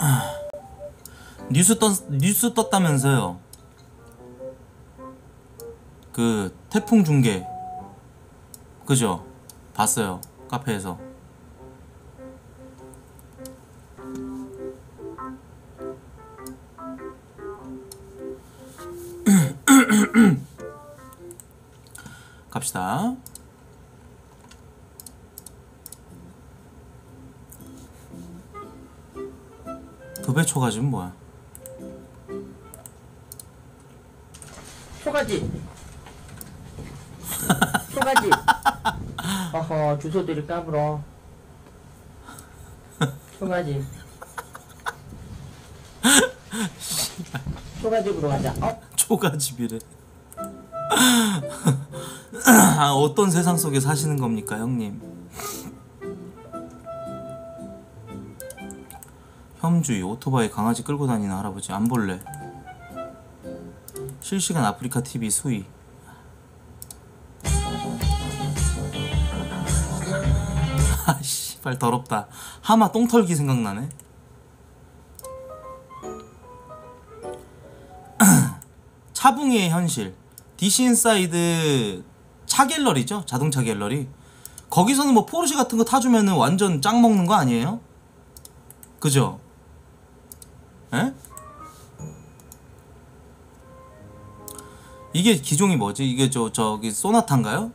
뉴스 떴다면서요. 그 태풍 중계 그죠? 봤어요 카페에서. 갑시다. 도배초가지는 뭐야? 초가지. 초가지. 어허, 주소들이 까불어. 초가지. 초가집으로 가자. 초가집이래. 어떤 세상 속에 사시는 겁니까, 형님? 혐주의, 오토바이 강아지 끌고 다니는 할아버지. 안 볼래. 실시간 아프리카 TV 수위. 아 씨발 더럽다. 하마 똥털기 생각나네. 차붕이의 현실. DC 인사이드 차 갤러리죠? 자동차 갤러리. 거기서는 뭐 포르쉐 같은 거 타주면은 완전 짱 먹는 거 아니에요? 그죠? 에? 이게 기종이 뭐지? 이게 저기 소나타인가요?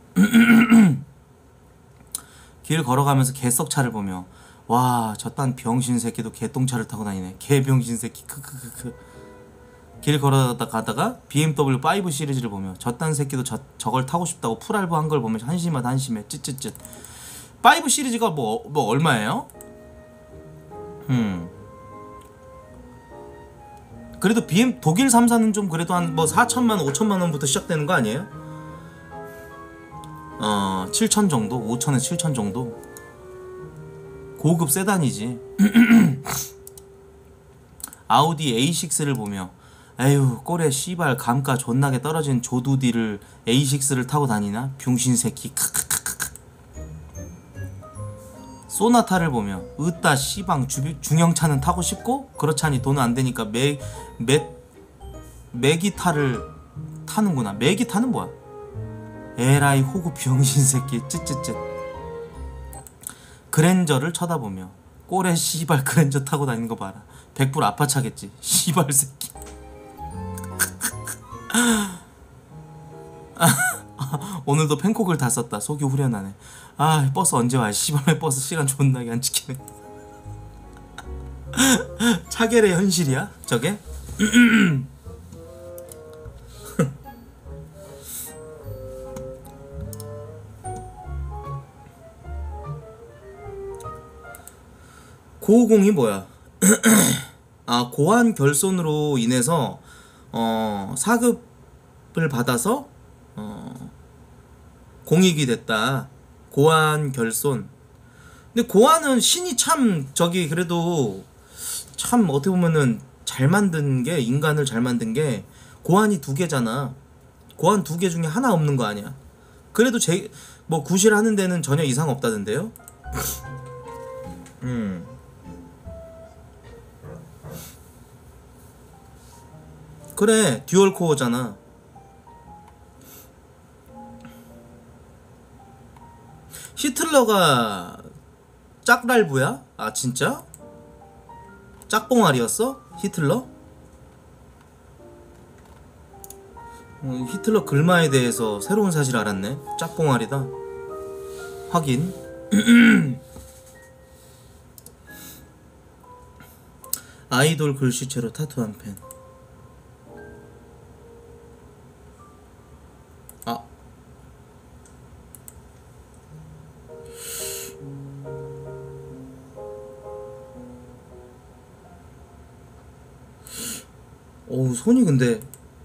길 걸어가면서 개썩차를 보며 와 저딴 병신 새끼도 개똥차를 타고 다니네. 개병신 새끼 크크크크. 길 걸어가다가 BMW 5 시리즈를 보며 저딴 새끼도 저걸 타고 싶다고 풀알부 한 걸 보면 한심해 쯧쯧쯧. 5 시리즈가 뭐 얼마예요? 그래도 독일 3사는 좀 그래도 한 뭐 4천만 5천만 원부터 시작되는 거 아니에요? 7천 정도? 5천에 7천 정도? 고급 세단이지. 아우디 A6를 보며 에휴 꼴에 씨발 감가 존나게 떨어진 조두디를 A6를 타고 다니나? 병신새끼 크크크크크. 소나타를 보며 으따 씨방 중형차는 타고 싶고 그렇자니 돈은 안되니까 매기타를 타는구나. 매기타는 뭐야? 에라이 호구 병신새끼 쯧쯧쯧. 그랜저를 쳐다보며 꼴에 씨발 그랜저 타고 다니는 거 봐라. 100% 아파차겠지 씨발 새끼. 오늘도 팬콕을 다 썼다. 속이 후련하네. 아 버스 언제 와? 씨발 버스 시간 존나게 안 지키네. 차겔의 현실이야 저게? 고공이 뭐야? 아 고환 결손으로 인해서 사급을 받아서 공익이 됐다. 고환 결손. 근데 고환은 신이 참 저기 그래도 참 어떻게 보면은 잘 만든 게 인간을 잘 만든 게 고환이 2개잖아. 고환 2개 중에 하나 없는 거 아니야. 그래도 뭐 구실하는 데는 전혀 이상 없다던데요. 그래 듀얼 코어잖아. 히틀러가 짝랄부야? 아 진짜? 짝봉알이었어? 히틀러? 히틀러 글마에 대해서 새로운 사실 알았네. 짝봉알이다. 확인. 아이돌 글씨체로 타투한 펜. 아 어우 손이 근데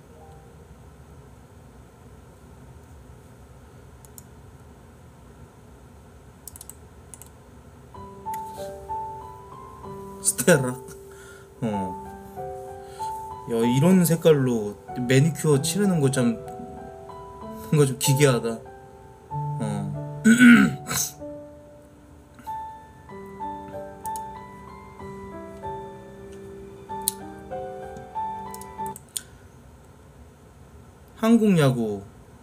스테라. 야 이런 색깔로 매니큐어 칠하는 거 참 뭔가 좀 기괴하다. 한국 야구.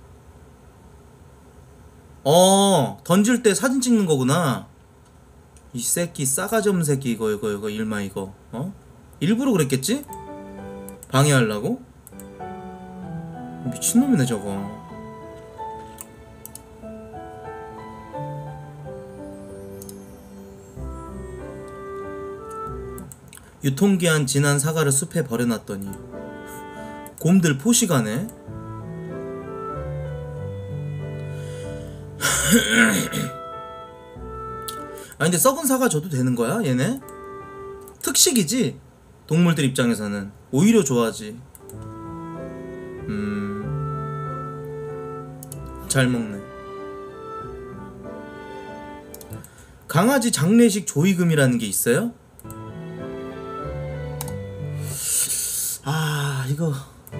던질 때 사진 찍는 거구나. 이 새끼 싸가지 없는 새끼. 이거 일마 이거. 일부러 그랬겠지? 방해하려고? 미친놈이네 저거. 유통기한 지난 사과를 숲에 버려놨더니 곰들 포식하네. 아 근데 썩은 사과 줘도 되는 거야 얘네? 특식이지? 동물들 입장에서는 오히려 좋아하지. 잘 먹네. 강아지 장례식 조의금이라는 게 있어요? 아 이거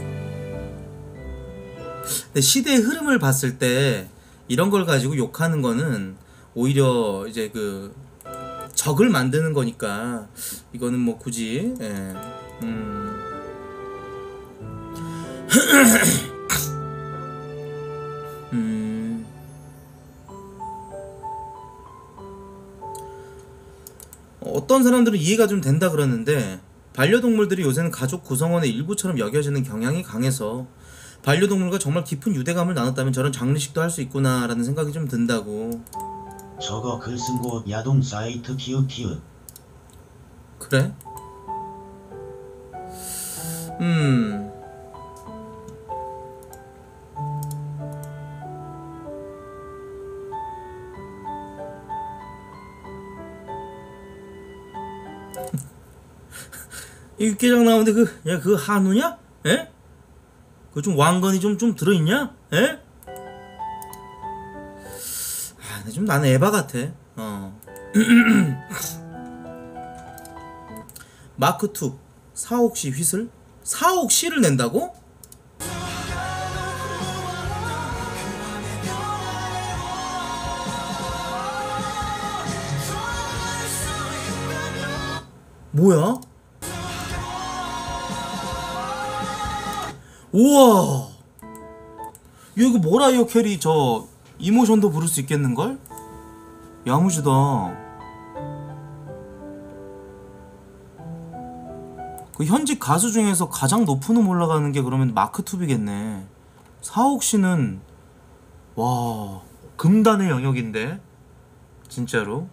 근데 시대의 흐름을 봤을 때 이런 걸 가지고 욕하는 거는 오히려 이제 그 적을 만드는 거니까 이거는 뭐 굳이 어떤 사람들은 이해가 좀 된다 그러는데 반려동물들이 요새는 가족 구성원의 일부처럼 여겨지는 경향이 강해서 반려동물과 정말 깊은 유대감을 나눴다면 저런 장례식도 할 수 있구나라는 생각이 좀 든다고. 저거 글 쓴 곳 야동 사이트 키읔키읔. 그래? 이 육개장 나오는데 그거 한우냐? 에? 그 좀 왕건이 좀 들어있냐? 에? 아, 근데 좀 나는 에바 같아. 마크2 4억시 휘슬? 4억시를 낸다고? 뭐야? 우와! 이거 뭐라이어 캐리 저 이모션도 부를 수 있겠는걸? 야무지다. 그 현직 가수 중에서 가장 높은 음 올라가는 게 그러면 마크2비겠네. 4억씨는 와 금단의 영역인데 진짜로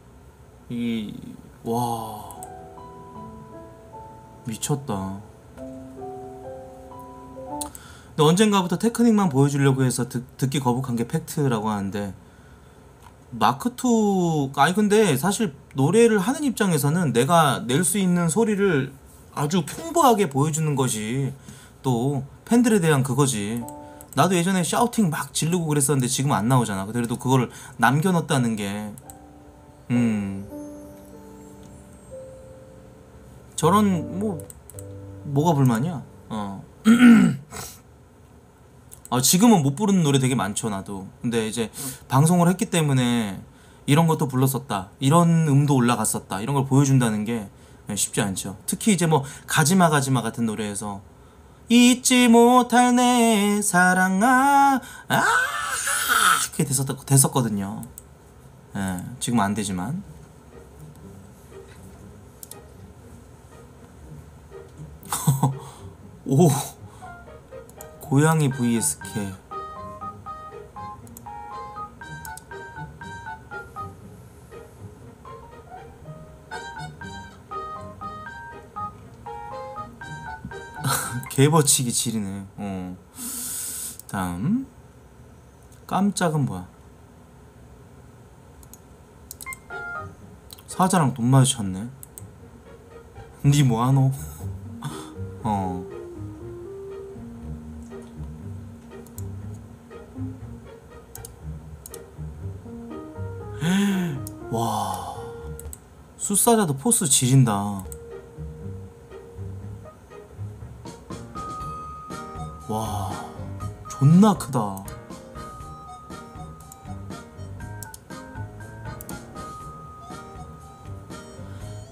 와 미쳤다. 근데 언젠가부터 테크닉만 보여주려고 해서 듣기 거북한 게 팩트라고 하는데 마크2 아니 근데 사실 노래를 하는 입장에서는 내가 낼 수 있는 소리를 아주 풍부하게 보여주는 것이 또 팬들에 대한 그거지. 나도 예전에 샤우팅 막 지르고 그랬었는데 지금 안 나오잖아. 그래도 그거를 남겨놨다는 게 저런 뭐가 불만이야? 지금은 못 부르는 노래 되게 많죠 나도. 근데 이제 방송을 했기 때문에 이런 것도 불렀었다, 이런 음도 올라갔었다, 이런 걸 보여준다는 게 쉽지 않죠. 특히 이제 뭐 가지마 가지마 같은 노래에서 잊지 못할 내 사랑아 그게 됐었거든요. 지금 안 되지만. 오 고양이 vs 개. 개버치기 지리네. 다음 깜짝은 뭐야? 사자랑 돈 마주쳤네. 니 뭐하노? 와 숫사자도 포스 지린다. 와 존나 크다.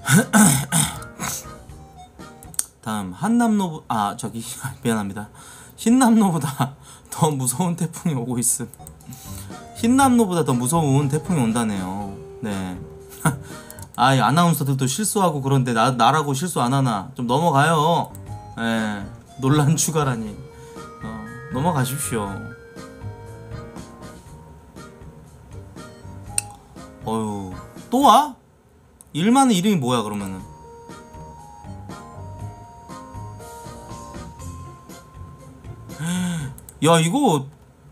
다음 한남노부 저기 미안합니다. 흰남노보다 더 무서운 태풍이 오고 있음. 흰남노보다 더 무서운 태풍이 온다네요. 네. 아이 아나운서들도 실수하고 그런데 나라고 실수 안 하나 좀 넘어가요. 예. 논란 추가라니. 넘어가십시오. 어휴 또 와? 일 많은 이름이 뭐야 그러면은? 야 이거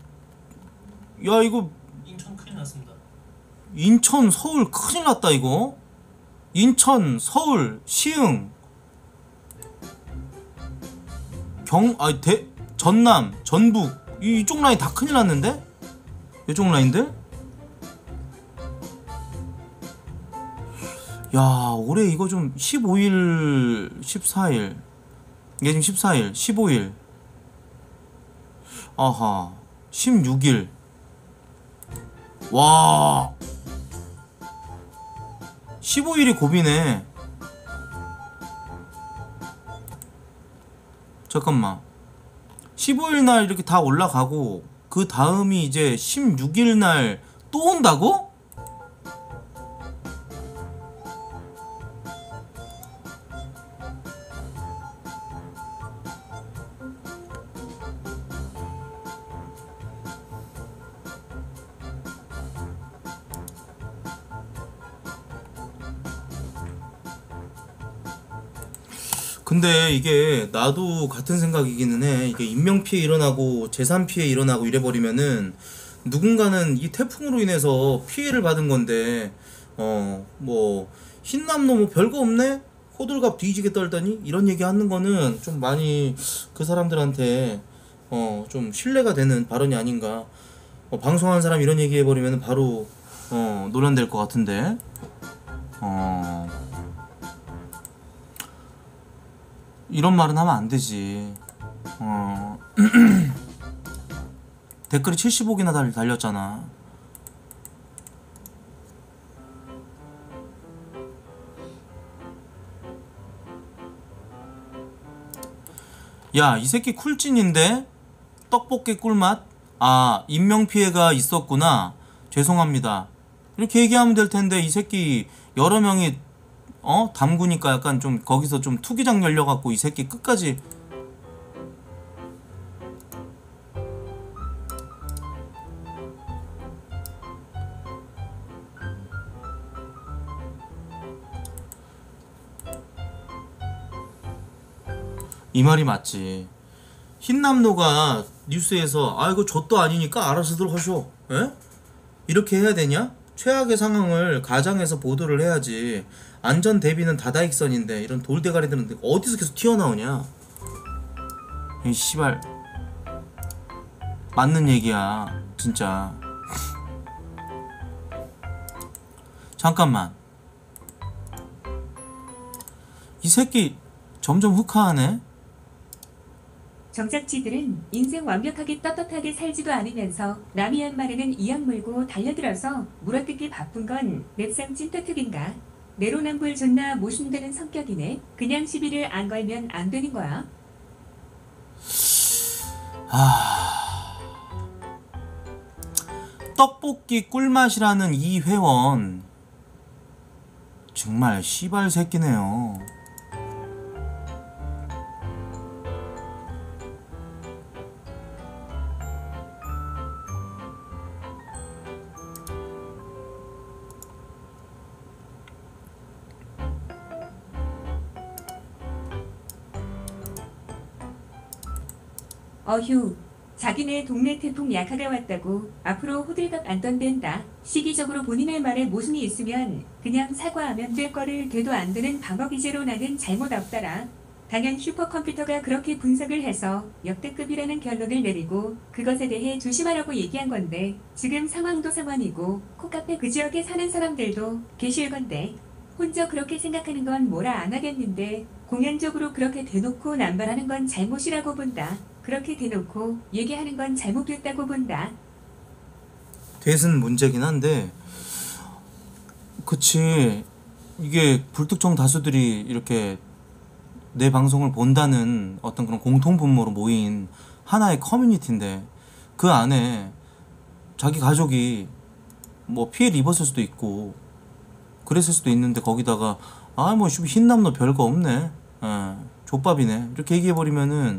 인천 큰일 났습니다. 인천 서울 큰일 났다 이거. 인천 서울 시흥 전남 전북 이쪽 라인 다 큰일 났는데? 이쪽 라인들? 야 올해 이거 좀 15일 14일 이게 지금 14일 15일 아하 16일 와 15일이 고비네. 잠깐만 15일 날 이렇게 다 올라가고 그 다음이 이제 16일 날 또 온다고? 근데 이게 나도 같은 생각이기는 해. 이게 인명피해 일어나고 재산피해 일어나고 이래버리면은 누군가는 이 태풍으로 인해서 피해를 받은 건데 뭐 흰남노 뭐 별거 없네? 호들갑 뒤지게 떨더니 이런 얘기 하는 거는 좀 많이 그 사람들한테 좀 신뢰가 되는 발언이 아닌가. 방송하는 사람 이런 얘기 해버리면 바로 논란될 것 같은데 이런 말은 하면 안 되지. 댓글이 75개나 달렸잖아. 야, 이 새끼 쿨찐인데? 떡볶이 꿀맛? 아, 인명피해가 있었구나. 죄송합니다. 이렇게 얘기하면 될 텐데, 이 새끼 여러 명이 담그니까 약간 좀 거기서 좀 투기장 열려갖고 이 새끼 끝까지 이 말이 맞지. 흰남노가 뉴스에서 아 이거 좆도 아니니까 알아서들 하쇼. 에? 이렇게 해야 되냐? 최악의 상황을 가장해서 보도를 해야지. 안전 대비는 다다익선인데 이런 돌대가리들은 어디서 계속 튀어나오냐? 이 씨발 맞는 얘기야 진짜. 잠깐만 이 새끼 점점 흑화하네. 정작지들은 인생 완벽하게 떳떳하게 살지도 않으면서 남이 한 말에는 이악 물고 달려들어서 물어뜯기 바쁜 건 맵상 찐따특인가? 내로남불 존나 모순되는 성격이네. 그냥 시비를 안 걸면 안 되는 거야. 떡볶이 꿀맛이라는 이 회원 정말 씨발 새끼네요. 어휴, 자기네 동네 태풍 약화가 왔다고 앞으로 호들갑 안 떤댄다. 시기적으로 본인의 말에 모순이 있으면 그냥 사과하면 될 거를 되도 안 되는 방어기제로 나는 잘못 없더라. 당연 슈퍼컴퓨터가 그렇게 분석을 해서 역대급이라는 결론을 내리고 그것에 대해 조심하라고 얘기한 건데 지금 상황도 상황이고 콧카페 그 지역에 사는 사람들도 계실 건데 혼자 그렇게 생각하는 건 뭐라 안 하겠는데 공연적으로 그렇게 대놓고 남발하는 건 잘못이라고 본다. 그렇게 대놓고 얘기하는 건 잘못됐다고 본다. 대은 문제긴 한데 그치 이게 불특정 다수들이 이렇게 내 방송을 본다는 어떤 그런 공통분모로 모인 하나의 커뮤니티인데 그 안에 자기 가족이 뭐 피해를 입었을 수도 있고 그랬을 수도 있는데 거기다가 뭐 흰남노 별거 없네, 족밥이네 이렇게 얘기해버리면은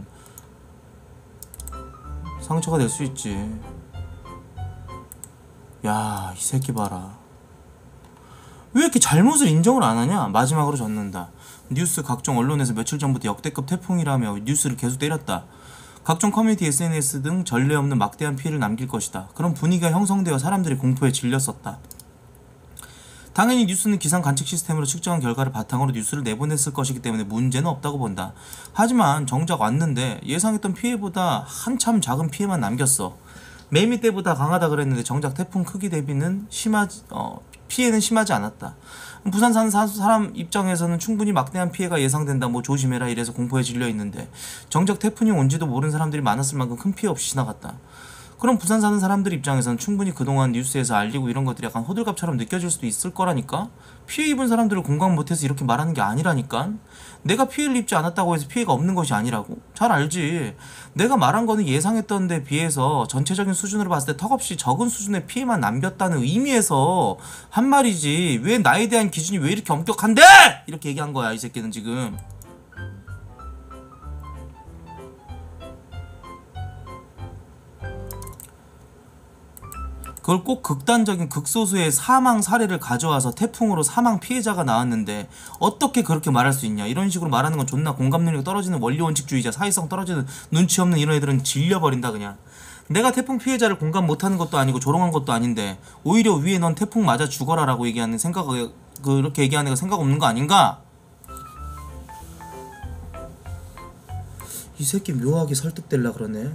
상처가 될 수 있지. 야, 이 새끼 봐라. 왜 이렇게 잘못을 인정을 안 하냐? 마지막으로 젖는다. 뉴스 각종 언론에서 며칠 전부터 역대급 태풍이라며 뉴스를 계속 때렸다. 각종 커뮤니티 SNS 등 전례 없는 막대한 피해를 남길 것이다. 그런 분위기가 형성되어 사람들이 공포에 질렸었다. 당연히 뉴스는 기상 관측 시스템으로 측정한 결과를 바탕으로 뉴스를 내보냈을 것이기 때문에 문제는 없다고 본다. 하지만 정작 왔는데 예상했던 피해보다 한참 작은 피해만 남겼어. 매미 때보다 강하다 그랬는데 정작 태풍 크기 대비는 피해는 심하지 않았다. 부산 사는 사람 입장에서는 충분히 막대한 피해가 예상된다, 뭐 조심해라 이래서 공포에 질려 있는데 정작 태풍이 온지도 모르는 사람들이 많았을 만큼 큰 피해 없이 지나갔다. 그럼 부산 사는 사람들 입장에서는 충분히 그동안 뉴스에서 알리고 이런 것들이 약간 호들갑처럼 느껴질 수도 있을 거라니까. 피해 입은 사람들을 공감 못해서 이렇게 말하는 게 아니라니까. 내가 피해를 입지 않았다고 해서 피해가 없는 것이 아니라고. 잘 알지. 내가 말한 거는 예상했던 데 비해서 전체적인 수준으로 봤을 때 턱없이 적은 수준의 피해만 남겼다는 의미에서 한 말이지, 왜 나에 대한 기준이 왜 이렇게 엄격한데! 이렇게 얘기한 거야 이 새끼는 지금. 그걸 꼭 극단적인 극소수의 사망 사례를 가져와서 태풍으로 사망 피해자가 나왔는데 어떻게 그렇게 말할 수 있냐. 이런 식으로 말하는 건 존나 공감 능력 떨어지는 원리원칙주의자, 사회성 떨어지는 눈치 없는 이런 애들은 질려버린다 그냥. 내가 태풍 피해자를 공감 못하는 것도 아니고 조롱한 것도 아닌데 오히려 위에 넌 태풍 맞아 죽어라 라고 얘기하는 그렇게 얘기하는 애가 생각 없는 거 아닌가? 이 새끼 묘하게 설득될라 그러네.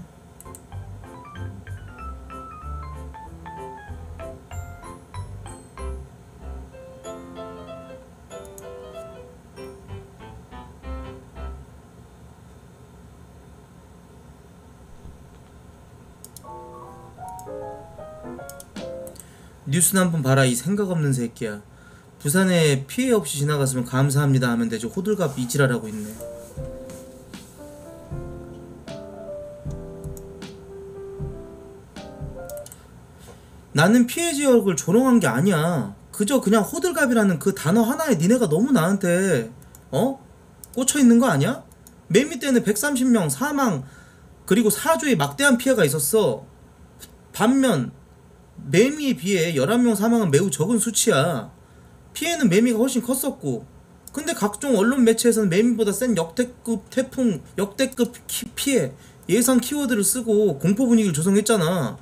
뉴스나 한번 봐라 이 생각 없는 새끼야. 부산에 피해 없이 지나갔으면 감사합니다 하면 되죠. 호들갑 이지랄하고 있네. 나는 피해 지역을 조롱한 게 아니야. 그저 그냥 호들갑이라는 그 단어 하나에 니네가 너무 나한테 꽂혀있는 거 아니야? 매미 때는 130명 사망 그리고 사주에 막대한 피해가 있었어. 반면 매미에 비해 11명 사망은 매우 적은 수치야. 피해는 매미가 훨씬 컸었고, 근데 각종 언론 매체에서는 매미보다 센 역대급 태풍, 역대급 피해, 예상 키워드를 쓰고 공포 분위기를 조성했잖아.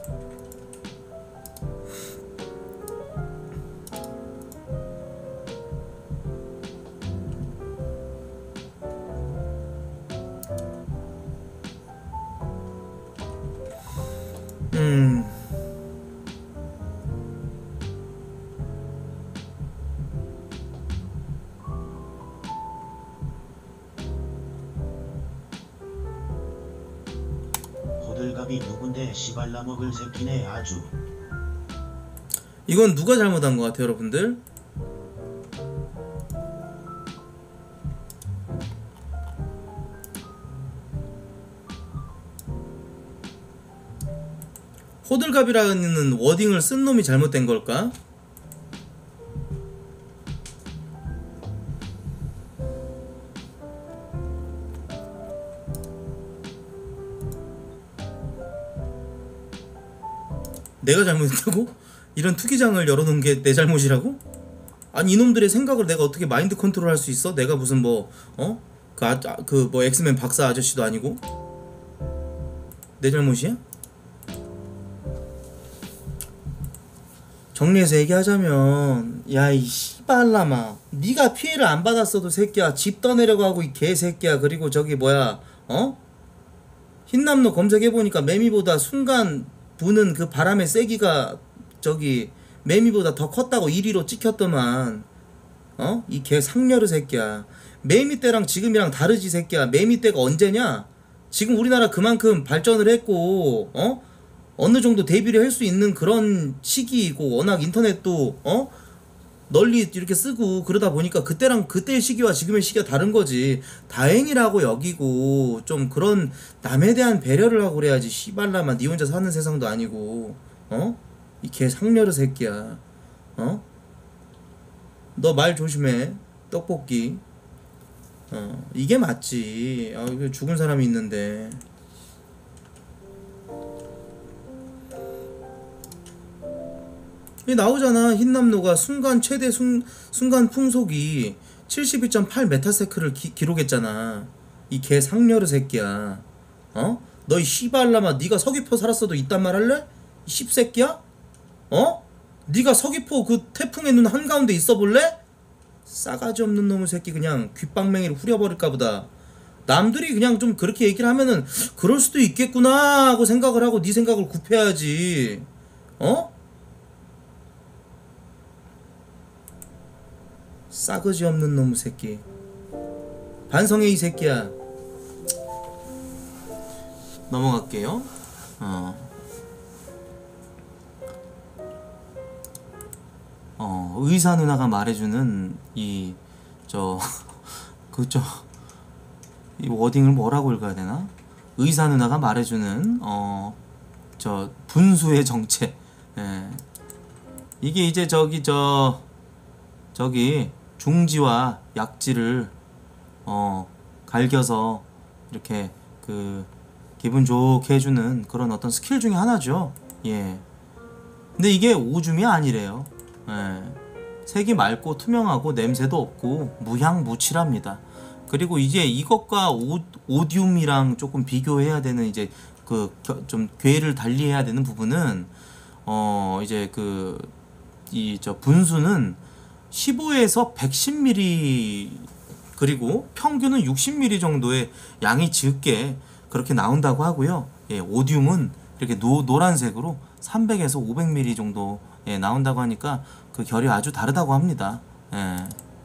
호들갑이 누군데 시발라 먹을 새끼네 아주. 이건 누가 잘못한 것 같아요 여러분들? 호들갑이라는 워딩을 쓴 놈이 잘못된 걸까? 내가 잘못했다고? 이런 투기장을 열어놓은 게 내 잘못이라고? 아니 이놈들의 생각을 내가 어떻게 마인드 컨트롤 할 수 있어? 내가 무슨 엑스맨 박사 아저씨도 아니고? 내 잘못이야? 정리해서 얘기하자면, 야 이 씨발라마, 네가 피해를 안 받았어도 새끼야 집 떠내려가고 이 개새끼야. 그리고 저기 뭐야 흰남노 검색해보니까 매미보다 순간 부는 그 바람의 세기가 저기 매미보다 더 컸다고 1위로 찍혔더만. 이 개 상녀르 새끼야. 매미 때랑 지금이랑 다르지 새끼야. 매미 때가 언제냐? 지금 우리나라 그만큼 발전을 했고 어느 정도 대비를 할 수 있는 그런 시기이고, 워낙 인터넷도 널리 이렇게 쓰고 그러다 보니까 그때랑 그때의 시기와 지금의 시기가 다른 거지. 다행이라고 여기고 좀 그런 남에 대한 배려를 하고 그래야지. 씨발라마 니 혼자 사는 세상도 아니고. 이 개 상녀르 새끼야. 너 말 조심해. 떡볶이. 이게 맞지. 이거 죽은 사람이 있는데. 이 나오잖아. 흰남노가 순간 최대 순간 풍속이 72.8 메타세크를 기록했잖아. 이 개 상녀르 새끼야. 너 이 씨발라마 니가 서귀포 살았어도 이딴 말 할래? 이 씹새끼야? 니가 서귀포 그 태풍의 눈 한가운데 있어 볼래? 싸가지 없는 놈의 새끼 그냥 귓방맹이를 후려버릴까 보다. 남들이 그냥 좀 그렇게 얘기를 하면은 그럴 수도 있겠구나 하고 생각을 하고 네 생각을 굽혀야지. 싸그지 없는 놈의 새끼. 반성해 이 새끼야. 넘어갈게요. 의사 누나가 말해주는 이 워딩을 뭐라고 읽어야 되나? 의사 누나가 말해주는 분수의 정체. 예. 이게 이제 저기 중지와 약지를 갈겨서 이렇게 그 기분 좋게 해주는 그런 어떤 스킬 중에 하나죠. 예. 근데 이게 오줌이 아니래요. 예. 색이 맑고 투명하고 냄새도 없고 무향무칠합니다. 그리고 이제 이것과 오디움이랑 조금 비교해야 되는 이제 그 좀 궤를 달리해야 되는 부분은 이제 분수는 15에서 110ml 그리고 평균은 60ml 정도의 양이 적게 그렇게 나온다고 하고요. 예, 오디움은 이렇게 노란색으로 300에서 500ml 정도 나온다고 하니까 그 결이 아주 다르다고 합니다. 예.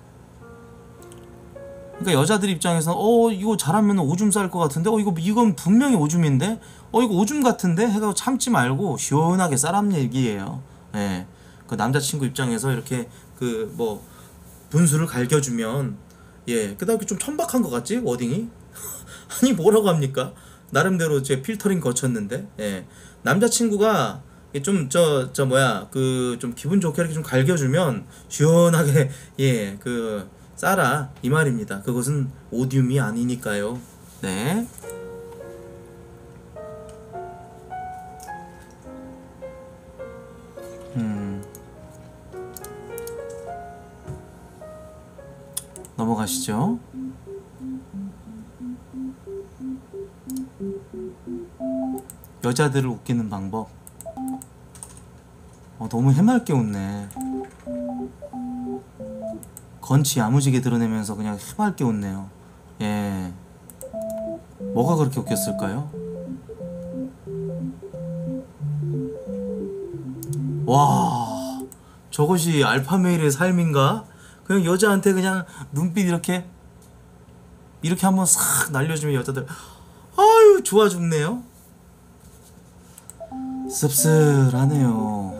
그러니까 여자들 입장에서 이거 잘하면 오줌 쌀 것 같은데 이건 분명히 오줌인데 이거 오줌 같은데 해가지고 참지 말고 시원하게 싸란 얘기예요. 예. 그 남자친구 입장에서 이렇게 분수를 갈겨주면 그다음에 좀 천박한 것 같지 워딩이? 아니 뭐라고 합니까? 나름대로 제 필터링 거쳤는데 남자친구가 좀 좀 기분 좋게 이렇게 좀 갈겨주면 시원하게 싸라 이 말입니다. 그것은 오디움이 아니니까요. 네. 넘어가시죠. 여자들을 웃기는 방법. 너무 해맑게 웃네. 건치 야무지게 드러내면서 그냥 해맑게 웃네요. 예. 뭐가 그렇게 웃겼을까요? 와, 저것이 알파메일의 삶인가? 그냥 여자한테 그냥 눈빛 이렇게 한번 싹 날려주면 여자들 아유 좋아 죽네요. 씁쓸하네요.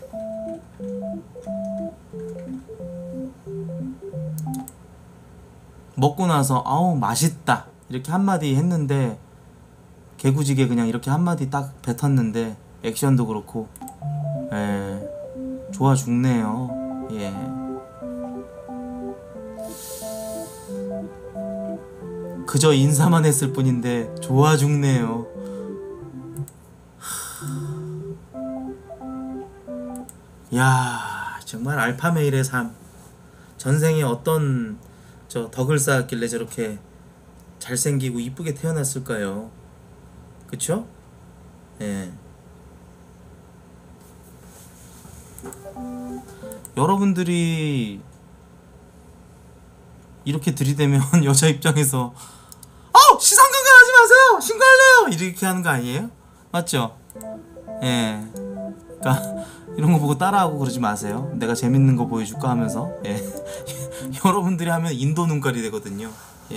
먹고 나서 아우 맛있다 이렇게 한마디 했는데 개구지게 그냥 이렇게 한마디 딱 뱉었는데 액션도 그렇고 좋아 죽네요. 예. 그저 인사만 했을 뿐인데 좋아 죽네요. 야, 정말 알파메일의 삶. 전생에 어떤 덕을 쌓았길래 저렇게 잘생기고 이쁘게 태어났을까요? 그쵸? 예. 여러분들이 이렇게 들이대면 여자 입장에서 시선강간 하지 마세요! 신고할래요! 이렇게 하는 거 아니에요? 맞죠? 예. 그러니까 이런 거 보고 따라하고 그러지 마세요. 내가 재밌는 거 보여줄까 하면서 여러분들이 하면 인도 눈깔이 되거든요.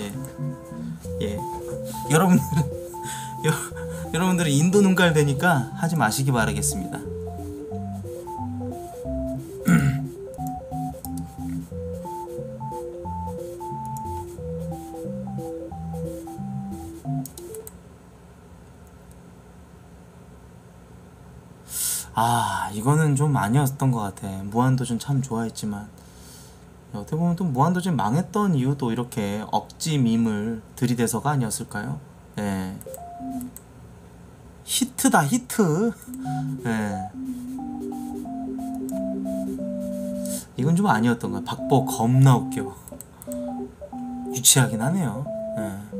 여러분들은 인도 눈깔 되니까 하지 마시기 바라겠습니다. 아 이거는 좀 아니었던 것 같아. 무한도전 참 좋아했지만 어떻게 보면 또 무한도전 망했던 이유도 이렇게 억지 밈을 들이대서가 아니었을까요? 예. 히트다 히트. 예. 이건 좀 아니었던 거야. 박보 겁나 웃겨. 유치하긴 하네요. 예.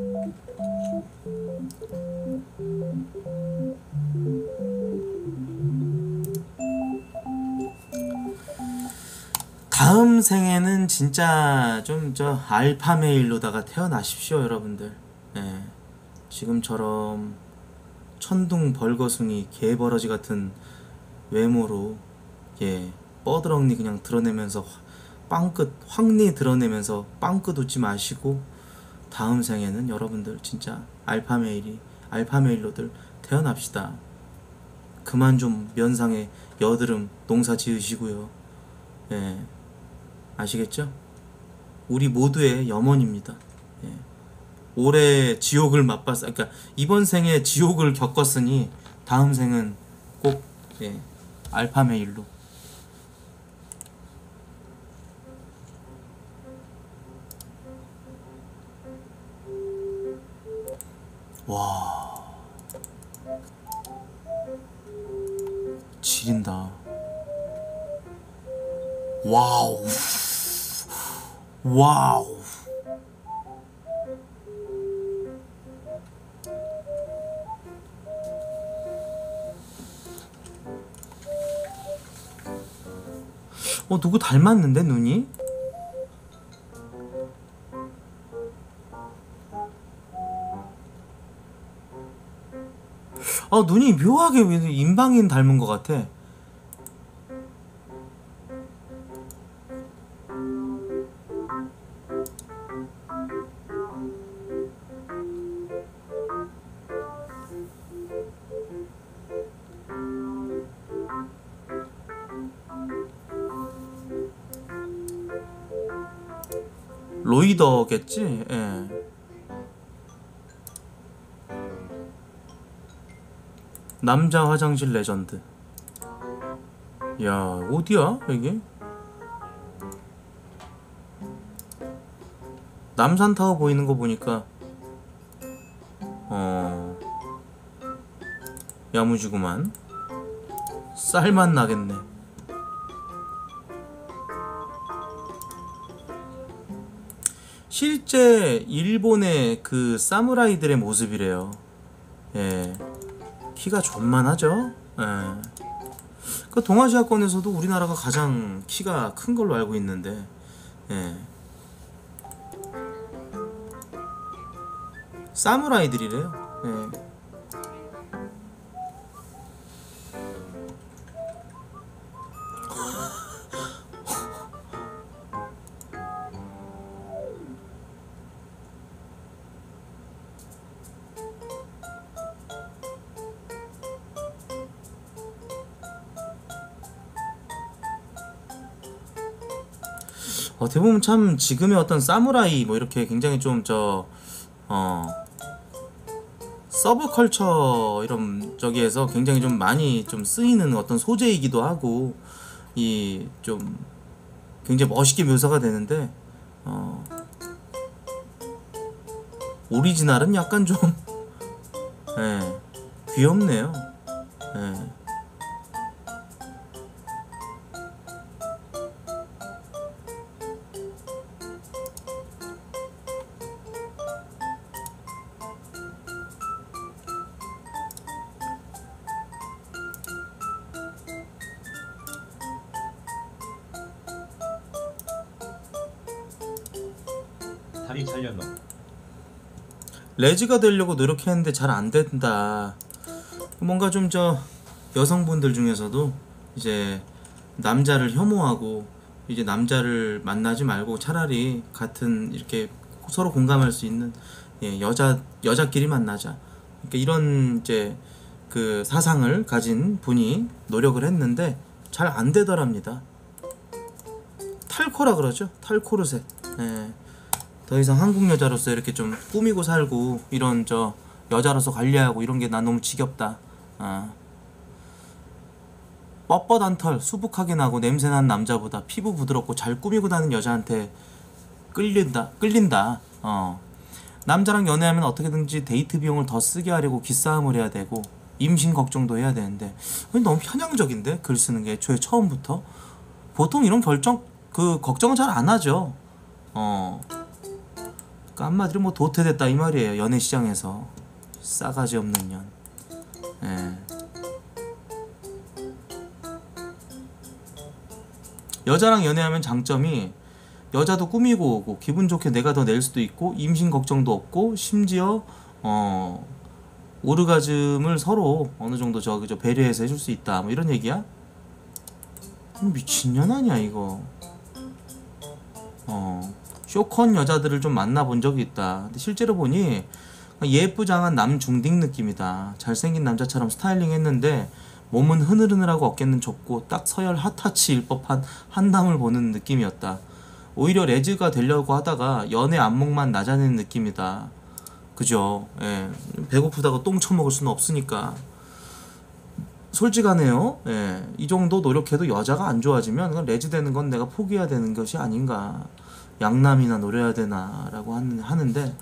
다음 생에는 진짜 좀 저 알파 메일로다가 태어나십시오 여러분들. 예. 지금처럼 천둥 벌거숭이 개버러지 같은 외모로 예 뻐드렁니 그냥 드러내면서 빵끝 황리 드러내면서 빵끝 웃지 마시고 다음 생에는 여러분들 진짜 알파 메일로들 태어납시다. 그만 좀 면상에 여드름 농사 지으시고요. 예. 아시겠죠? 우리 모두의 염원입니다. 예. 올해 지옥을 그러니까 이번 생에 지옥을 겪었으니 다음 생은 꼭 예, 알파 메일로. 와 지린다. 와우 와우. 누구 닮았는데 눈이? 눈이 묘하게 임방인 닮은 것 같아. 로이더겠지? 예. 남자 화장실 레전드. 야, 어디야, 이게? 남산타워 보이는 거 보니까, 야무지구만. 쌀맛 나겠네. 실제 일본의 그 사무라이들의 모습이래요. 예. 키가 존만하죠. 예. 그 동아시아권에서도 우리나라가 가장 키가 큰 걸로 알고 있는데, 예. 사무라이들이래요. 예. 어떻게 보면 참 지금의 어떤 사무라이 뭐 이렇게 굉장히 좀 서브컬처 이런 저기에서 굉장히 좀 많이 좀 쓰이는 어떤 소재이기도 하고 이 좀 굉장히 멋있게 묘사가 되는데 오리지널은 약간 좀 예, 귀엽네요. 예. 다리 잘렸노. 레즈가 되려고 노력했는데 잘 안 된다. 뭔가 좀 여성분들 중에서도 이제 남자를 혐오하고 이제 남자를 만나지 말고 차라리 같은 이렇게 서로 공감할 수 있는 예, 여자끼리 만나자. 그러니까 이런 이제 그 사상을 가진 분이 노력을 했는데 잘 안 되더랍니다. 탈코라 그러죠. 탈코르셋. 예. 더 이상 한국 여자로서 이렇게 좀 꾸미고 살고 이런 여자로서 관리하고 이런 게 난 너무 지겹다. 뻣뻣한 털 수북하게 나고 냄새나는 남자보다 피부 부드럽고 잘 꾸미고 다니는 여자한테 끌린다. 남자랑 연애하면 어떻게든지 데이트 비용을 더 쓰게 하려고 기싸움을 해야 되고 임신 걱정도 해야 되는데 너무 편향적인데 글 쓰는 게 애초에 처음부터 보통 이런 걱정은 잘 안 하죠. 그러니까 한마디로 뭐 도태됐다 이 말이에요. 연애 시장에서 싸가지 없는 년. 예. 여자랑 연애하면 장점이 여자도 꾸미고 오고 기분 좋게 내가 더 낼 수도 있고 임신 걱정도 없고 심지어 오르가즘을 서로 어느 정도 저 배려해서 해줄 수 있다 뭐 이런 얘기야? 미친년 아니야 이거. 쇼컨 여자들을 좀 만나본 적이 있다. 근데 실제로 보니 예쁘장한 남중딩 느낌이다. 잘생긴 남자처럼 스타일링 했는데 몸은 흐느흐느하고 어깨는 좁고 딱 서열 핫타치일 법한 한담을 보는 느낌이었다. 오히려 레즈가 되려고 하다가 연애 안목만 나자는 느낌이다. 그죠? 예. 배고프다고 똥 처먹을 수는 없으니까. 솔직하네요. 예. 이 정도 노력해도 여자가 안 좋아지면 그건 레즈 되는 건 내가 포기해야 되는 것이 아닌가. 양남이나 노려야 되나 라고 하는데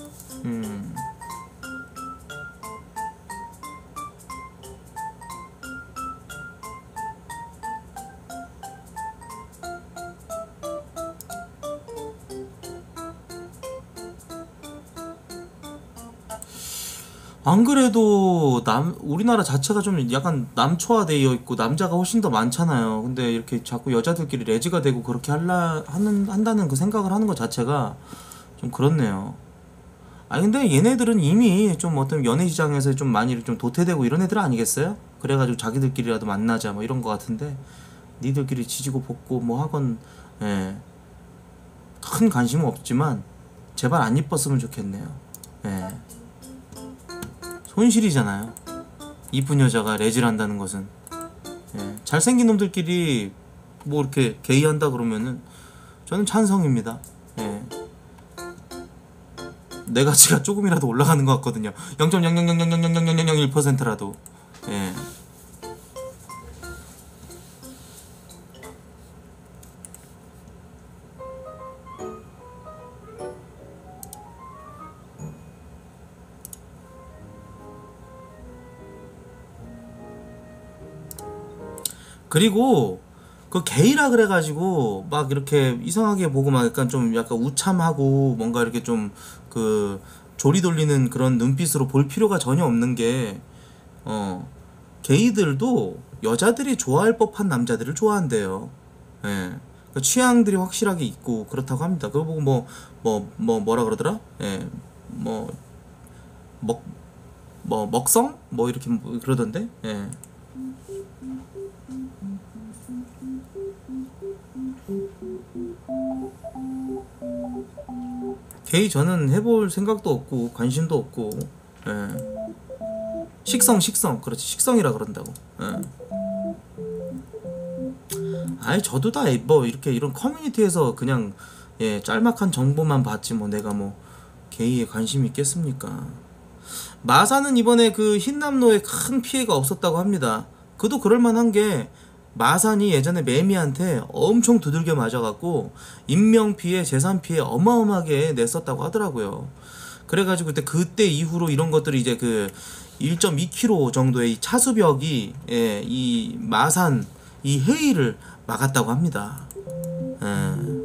안 그래도 우리나라 자체가 좀 약간 남초화되어 있고 남자가 훨씬 더 많잖아요. 근데 이렇게 자꾸 여자들끼리 레지가 되고 그렇게 한다는 그 생각을 하는 것 자체가 좀 그렇네요. 아니 근데 얘네들은 이미 좀 어떤 연애 시장에서 좀 많이 좀 도태되고 이런 애들 아니겠어요? 그래가지고 자기들끼리라도 만나자 뭐 이런 것 같은데 니들끼리 지지고 볶고 뭐 하건 예. 큰 관심은 없지만 제발 안 이뻤으면 좋겠네요. 예. 손실이잖아요. 이쁜 여자가 레지를 한다는 것은. 예. 잘생긴 놈들끼리 뭐 이렇게 게이한다 그러면은 저는 찬성입니다. 예. 내 가치가 조금이라도 올라가는 것 같거든요. 0.000000001%라도. 예. 그리고 그 게이라 그래가지고 막 이렇게 이상하게 보고 막 약간 좀 약간 우참하고 뭔가 이렇게 좀 그 조리 돌리는 그런 눈빛으로 볼 필요가 전혀 없는 게 게이들도 여자들이 좋아할 법한 남자들을 좋아한대요. 예. 그러니까 취향들이 확실하게 있고 그렇다고 합니다. 그거 보고 뭐라 그러더라? 예. 먹성? 뭐 이렇게 그러던데? 예. 게이 저는 해볼 생각도 없고 관심도 없고. 예. 식성 그렇지 식성이라 그런다고. 예. 아이 저도 다 뭐 이렇게 이런 커뮤니티에서 그냥 예 짤막한 정보만 봤지 뭐 내가 뭐 게이에 관심이 있겠습니까. 마사는 이번에 그 흰남노에 큰 피해가 없었다고 합니다. 그도 그럴만한 게 마산이 예전에 매미한테 엄청 두들겨 맞아갖고 인명피해, 재산피해 어마어마하게 냈었다고 하더라고요. 그래가지고 그때 이후로 이런 것들이 이제 그 1.2km 정도의 이 차수벽이 예, 이 마산 이 해일을 막았다고 합니다. 예.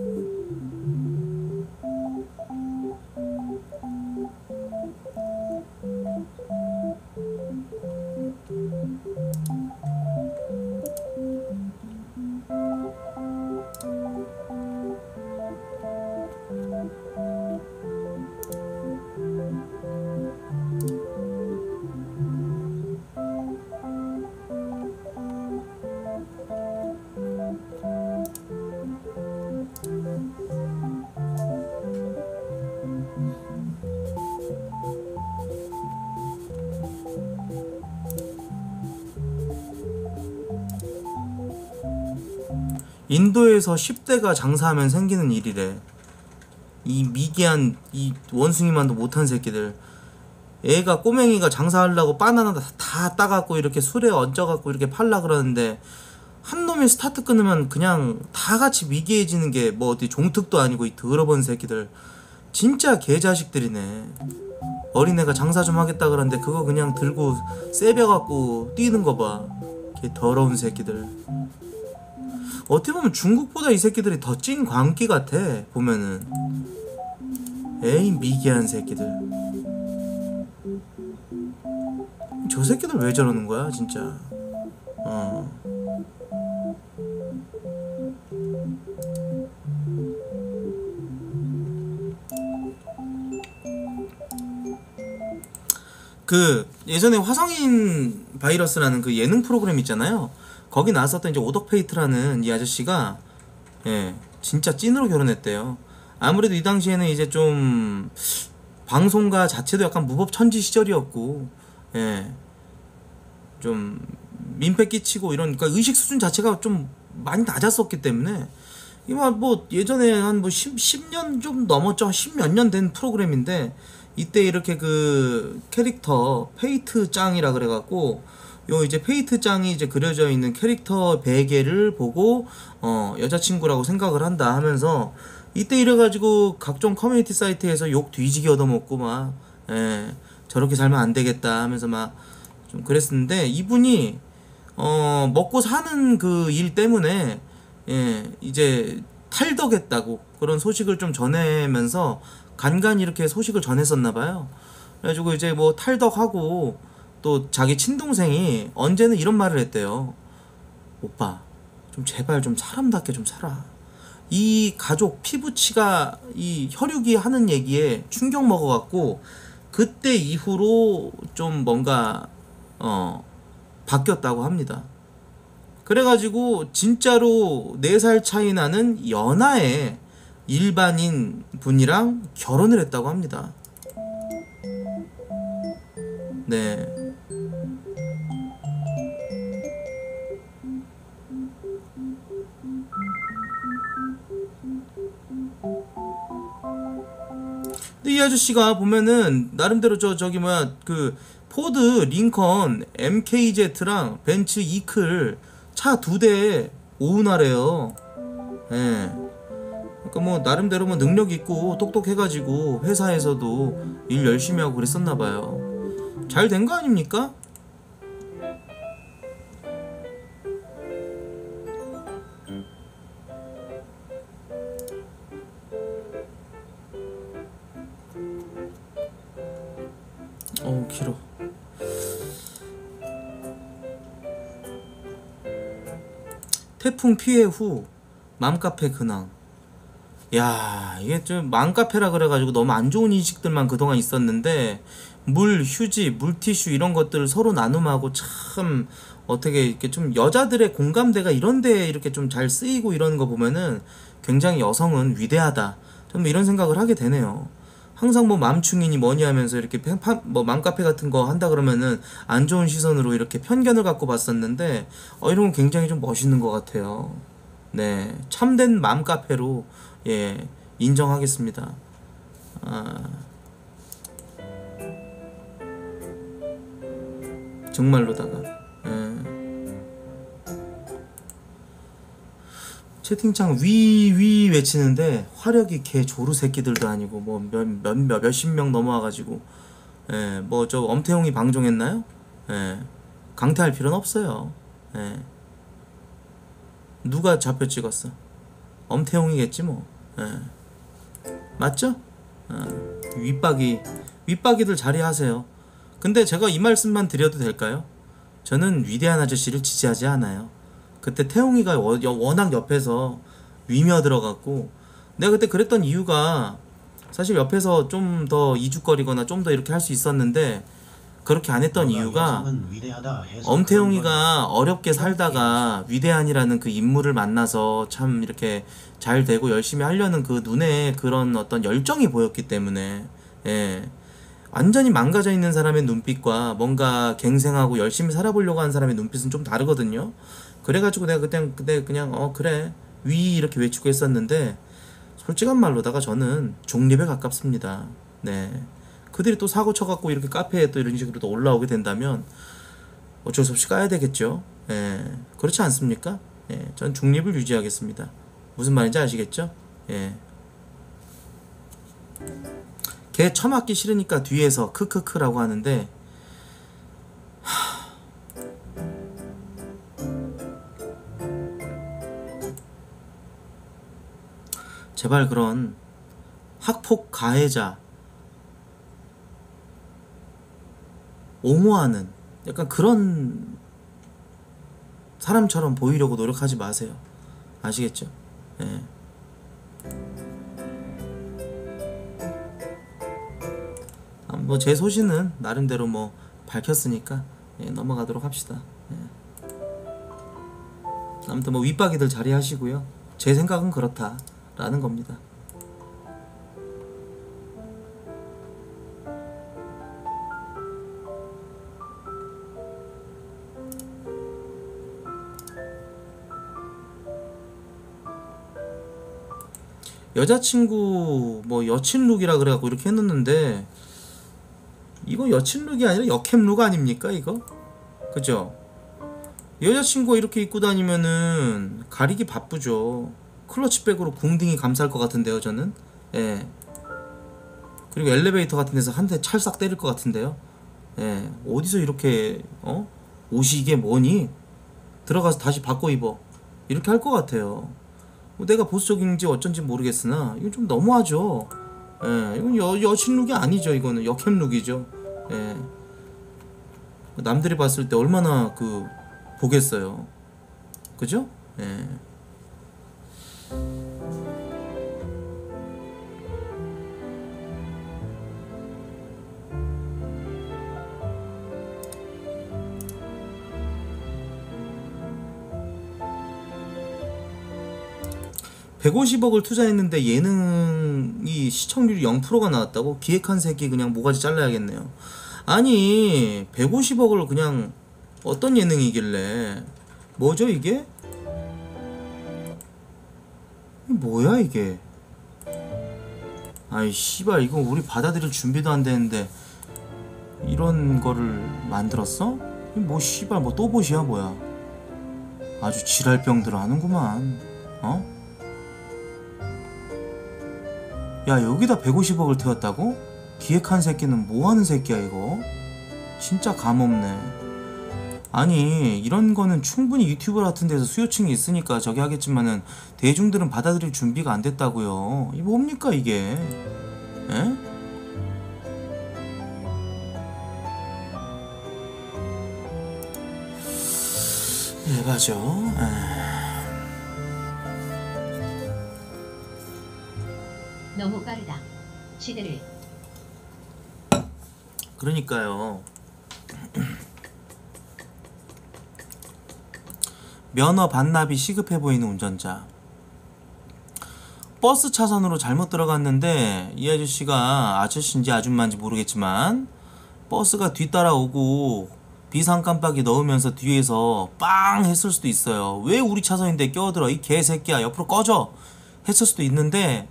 인도에서 10대가 장사하면 생기는 일이래. 이 미개한 이 원숭이만도 못한 새끼들 애가 꼬맹이가 장사하려고 바나나 다 따갖고 이렇게 술에 얹어갖고 이렇게 팔라 그러는데 한 놈이 스타트 끊으면 그냥 다 같이 미개해지는 게 뭐 어디 종특도 아니고 이 더러운 새끼들 진짜 개자식들이네. 어린애가 장사 좀 하겠다 그러는데 그거 그냥 들고 세벼갖고 뛰는 거 봐. 개 더러운 새끼들. 어떻게 보면 중국보다 이 새끼들이 더 찐 광기 같아 보면은. 에이 미개한 새끼들. 저 새끼들 왜 저러는 거야 진짜. 그 예전에 화성인 바이러스라는 그 예능 프로그램 있잖아요. 거기 나왔었던 이제 오덕페이트라는 이 아저씨가 진짜 찐으로 결혼했대요. 아무래도 이 당시에는 이제 좀 방송가 자체도 약간 무법천지 시절이었고, 좀 민폐 끼치고 이런, 그러니까 의식 수준 자체가 좀 많이 낮았었기 때문에 이거 뭐 예전에 한 뭐 10년 좀 넘었죠. 10몇 년 된 프로그램인데 이때 이렇게 그 캐릭터 페이트 짱이라 그래갖고 요 이제 페이트 짱이 이제 그려져 있는 캐릭터 베개를 보고 여자친구라고 생각을 한다 하면서 이때 이래가지고 각종 커뮤니티 사이트에서 욕 뒤지게 얻어먹고 막 저렇게 살면 안 되겠다 하면서 막 좀 그랬었는데 이분이 먹고 사는 그 일 때문에 이제 탈덕했다고 그런 소식을 좀 전해면서 간간히 이렇게 소식을 전했었나봐요. 그래가지고 이제 뭐 탈덕하고 또 자기 친동생이 언제는 이런 말을 했대요. 오빠 좀 제발 좀 사람답게 좀 살아. 이 가족 피부치가 이 혈육이 하는 얘기에 충격 먹어갖고 그때 이후로 좀 뭔가 바뀌었다고 합니다. 그래가지고 진짜로 4살 차이 나는 연하의 일반인 분이랑 결혼을 했다고 합니다. 네. 근데 이 아저씨가 보면은 나름대로 저기 뭐야 그 포드 링컨 MKZ랑 벤츠 이클 차 2대 오운하래요. 그러니까 뭐 나름대로 뭐 능력 있고 똑똑해가지고 회사에서도 일 열심히 하고 그랬었나봐요. 잘 된 거 아닙니까? 어우 길어. 태풍 피해 후 맘카페 근황. 야 이게 좀 맘카페라 그래가지고 너무 안 좋은 인식들만 그동안 있었는데 물, 휴지, 물티슈 이런 것들을 서로 나눔하고 참 어떻게 이렇게 좀 여자들의 공감대가 이런데 이렇게 좀 잘 쓰이고 이러는 거 보면은 굉장히 여성은 위대하다. 좀 이런 생각을 하게 되네요. 항상 뭐 맘충이니 뭐니 하면서 이렇게 뭐 맘카페 같은 거 한다 그러면은 안 좋은 시선으로 이렇게 편견을 갖고 봤었는데 이런 건 굉장히 좀 멋있는 것 같아요. 네, 참된 맘카페로 인정하겠습니다. 정말로다가 채팅창 위 외치는데 화력이 개 조루 새끼들도 아니고 뭐 몇십 명 넘어와가지고 뭐 저 엄태웅이 방종했나요? 강퇴할 필요는 없어요. 누가 좌표 찍었어? 엄태웅이겠지 뭐. 맞죠? 윗박이들 자리하세요. 근데 제가 이 말씀만 드려도 될까요? 저는 위대한 아저씨를 지지하지 않아요. 그때 태웅이가 워낙 옆에서 위며 들어갔고 내가 그때 그랬던 이유가 사실 옆에서 좀 더 이죽거리거나 좀 더 이렇게 할 수 있었는데 그렇게 안 했던 이유가 엄태웅이가 어렵게 살다가 위대한이라는 그 인물을 만나서 참 이렇게 잘 되고 열심히 하려는 그 눈에 그런 어떤 열정이 보였기 때문에 완전히 망가져 있는 사람의 눈빛과 뭔가 갱생하고 열심히 살아보려고 하는 사람의 눈빛은 좀 다르거든요. 그래가지고 내가 그때 그냥 그래 위 이렇게 외치고 했었는데 솔직한 말로다가 저는 중립에 가깝습니다. 네, 그들이 또 사고 쳐갖고 이렇게 카페에 또 이런 식으로 또 올라오게 된다면 어쩔 수 없이 까야 되겠죠. 예, 그렇지 않습니까? 예, 전 중립을 유지하겠습니다. 무슨 말인지 아시겠죠? 예. 걔 처맞기 싫으니까 뒤에서 크크크라고 하는데 제발 그런 학폭 가해자 옹호하는 약간 그런 사람처럼 보이려고 노력하지 마세요. 아시겠죠? 예. 뭐 제 소신은 나름대로 뭐 밝혔으니까 예, 넘어가도록 합시다. 예. 아무튼 뭐 윗박이들 자리하시고요. 제 생각은 그렇다라는 겁니다. 여자친구 뭐 여친 룩이라 그래갖고 이렇게 해놓는데 이거 여친 룩이 아니라 여캠 룩 아닙니까 이거? 그죠? 여자친구가 이렇게 입고 다니면은 가리기 바쁘죠. 클러치백으로 궁둥이 감쌀 것 같은데요 저는. 예. 그리고 엘리베이터 같은 데서 한 대 찰싹 때릴 것 같은데요. 예. 어디서 이렇게 옷이 이게 뭐니? 들어가서 다시 바꿔 입어 이렇게 할 것 같아요. 뭐 내가 보수적인지 어쩐지 모르겠으나 이건 좀 너무하죠. 예, 이건 여친 룩이 아니죠. 이거는 여캠 룩이죠. 예. 남들이 봤을 때 얼마나 보겠어요. 그죠? 예. (150억을) 투자했는데 예능이 시청률이 0%가 나왔다고? 기획한 새끼 그냥 모가지 잘라야겠네요. 아니 150억을 그냥 어떤 예능이길래 뭐죠 이게? 뭐야 이게? 아이 씨발 이거 우리 받아들일 준비도 안 되는데 이런 거를 만들었어? 뭐 씨발 뭐 또봇이야 뭐야? 아주 지랄병들 하는구만. 어? 야 여기다 150억을 태웠다고? 기획한 새끼는 뭐하는 새끼야 이거? 진짜 감없네. 아니 이런 거는 충분히 유튜브 같은 데서 수요층이 있으니까 저기 하겠지만은 대중들은 받아들일 준비가 안 됐다고요. 이 뭡니까 이게? 에? 에바죠. 너무 빠르다. 시대를. 그러니까요. 면허 반납이 시급해 보이는 운전자. 버스 차선으로 잘못 들어갔는데 이 아저씨가 아저씨인지 아줌마인지 모르겠지만 버스가 뒤따라오고 비상 깜빡이 넣으면서 뒤에서 빵 했을 수도 있어요. 왜 우리 차선인데 껴들어 이 개새끼야 옆으로 꺼져 했을 수도 있는데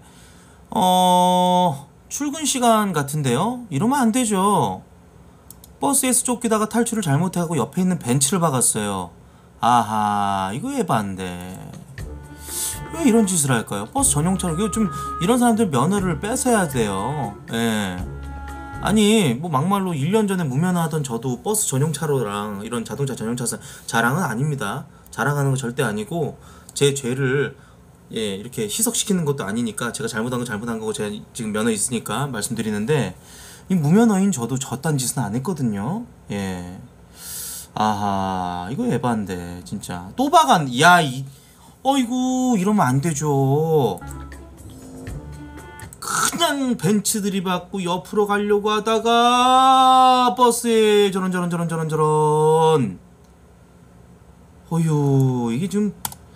출근 시간 같은데요? 이러면 안 되죠. 버스에서 쫓기다가 탈출을 잘못하고 옆에 있는 벤치를 박았어요. 아하 이거 에반데 왜 이런 짓을 할까요? 버스 전용차로 이거 좀 이런 사람들 면허를 뺏어야 돼요. 예. 아니 뭐 막말로 1년 전에 무면허하던 저도 버스 전용차로랑 이런 자동차 전용차 자랑은 아닙니다. 자랑하는 거 절대 아니고 제 죄를 예 이렇게 희석시키는 것도 아니니까 제가 잘못한 건 잘못한 거고 제가 지금 면허 있으니까 말씀드리는데 이 무면허인 저도 저딴 짓은 안 했거든요. 예. 아하 이거 에반데 진짜 또 박안 야 어이구 이러면 안 되죠. 그냥 벤츠 들이받고 옆으로 가려고 하다가 버스에 저런 어휴 이게 좀